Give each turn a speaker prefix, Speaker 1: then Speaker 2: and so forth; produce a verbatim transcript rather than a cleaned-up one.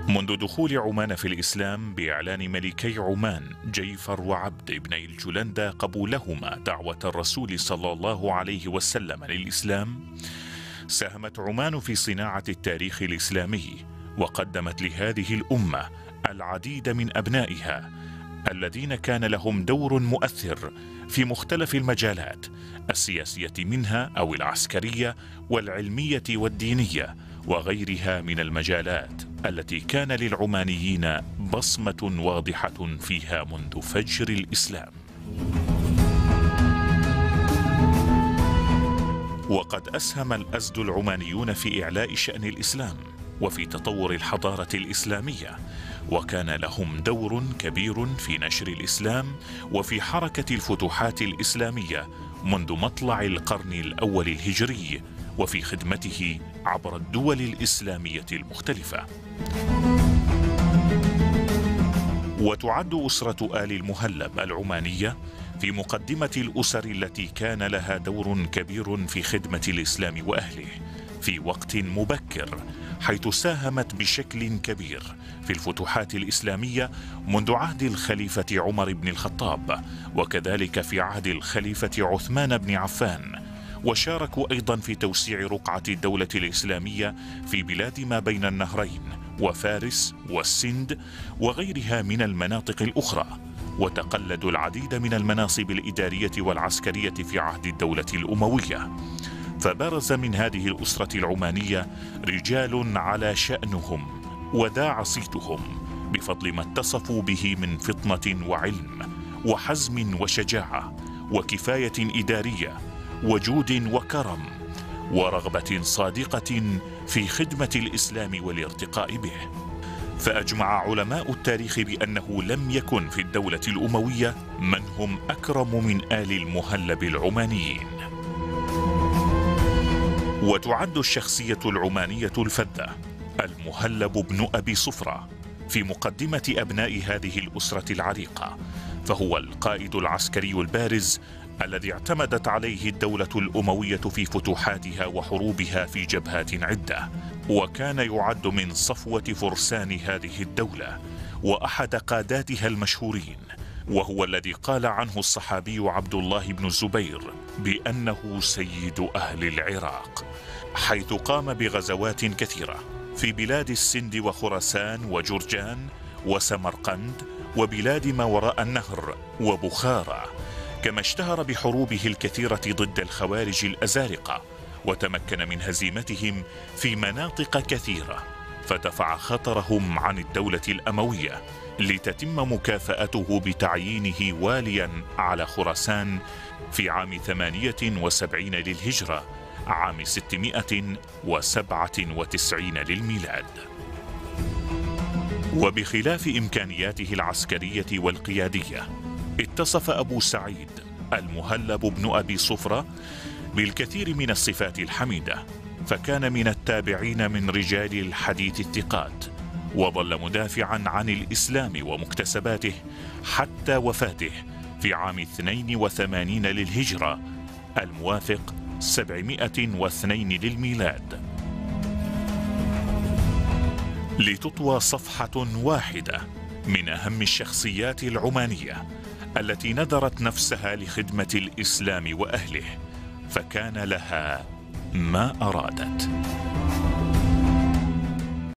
Speaker 1: منذ دخول عمان في الإسلام بإعلان ملكي عمان جيفر وعبد بني الجلندة قبولهما دعوة الرسول صلى الله عليه وسلم للإسلام، ساهمت عمان في صناعة التاريخ الإسلامي، وقدمت لهذه الأمة العديد من أبنائها الذين كان لهم دور مؤثر في مختلف المجالات السياسية منها أو العسكرية والعلمية والدينية وغيرها من المجالات التي كان للعمانيين بصمة واضحة فيها منذ فجر الإسلام. وقد أسهم الأزد العمانيون في إعلاء شأن الإسلام وفي تطور الحضارة الإسلامية، وكان لهم دور كبير في نشر الإسلام وفي حركة الفتوحات الإسلامية منذ مطلع القرن الأول الهجري، وفي خدمته عبر الدول الإسلامية المختلفة. وتعد أسرة آل المهلب العمانية في مقدمة الأسر التي كان لها دور كبير في خدمة الإسلام وأهله في وقت مبكر، حيث ساهمت بشكل كبير في الفتوحات الإسلامية منذ عهد الخليفة عمر بن الخطاب، وكذلك في عهد الخليفة عثمان بن عفان، وشاركوا أيضا في توسيع رقعة الدولة الإسلامية في بلاد ما بين النهرين وفارس والسند وغيرها من المناطق الأخرى، وتقلدوا العديد من المناصب الإدارية والعسكرية في عهد الدولة الأموية. فبرز من هذه الأسرة العمانية رجال على شأنهم وذاع صيتهم بفضل ما اتصفوا به من فطنة وعلم وحزم وشجاعة وكفاية إدارية وجود وكرم ورغبة صادقة في خدمة الإسلام والارتقاء به. فأجمع علماء التاريخ بأنه لم يكن في الدولة الأموية من هم أكرم من آل المهلب العمانيين. وتعد الشخصية العمانية الفذة المهلب بن أبي صفرة في مقدمة أبناء هذه الأسرة العريقة، فهو القائد العسكري البارز الذي اعتمدت عليه الدولة الأموية في فتوحاتها وحروبها في جبهات عدة، وكان يعد من صفوة فرسان هذه الدولة وأحد قاداتها المشهورين، وهو الذي قال عنه الصحابي عبد الله بن الزبير بأنه سيد أهل العراق، حيث قام بغزوات كثيرة في بلاد السند وخراسان وجرجان وسمرقند وبلاد ما وراء النهر وبخارى، كما اشتهر بحروبه الكثيرة ضد الخوارج الأزارقة، وتمكن من هزيمتهم في مناطق كثيرة، فدفع خطرهم عن الدولة الأموية لتتم مكافأته بتعيينه واليا على خراسان في عام ثمانية وسبعين للهجرة، عام ستمائة وسبعة وتسعين للميلاد. وبخلاف إمكانياته العسكرية والقيادية، اتصف أبو سعيد المهلب بن أبي صفرة بالكثير من الصفات الحميدة، فكان من التابعين من رجال الحديث الثقات، وظل مدافعا عن الإسلام ومكتسباته حتى وفاته في عام اثنين وثمانين للهجرة الموافق سبعمائة واثنين للميلاد. لتطوى صفحة واحدة من أهم الشخصيات العمانية التي نذرت نفسها لخدمة الإسلام وأهله، فكان لها ما أرادت.